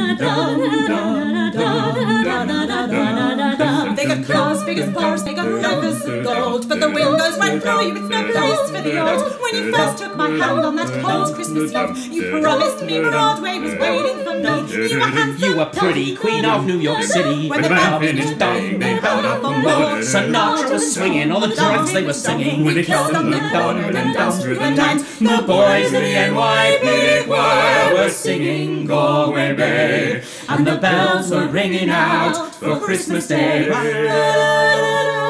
They got cars big as bars, they got rivers of gold, but the wind goes right through you, it's no place for the old. When you first took my hand on that cold Christmas Eve, you promised me Broadway was waiting for me. You were handsome, you were pretty, queen of New York City. When the band finished done, they held up for more. Sinatra was swinging, all the drums they were singing. When they kissed on the corner and danced through the night, the boys of the NYPD choir were singing Galway Bay, and the bells were ringing out for Christmas Day.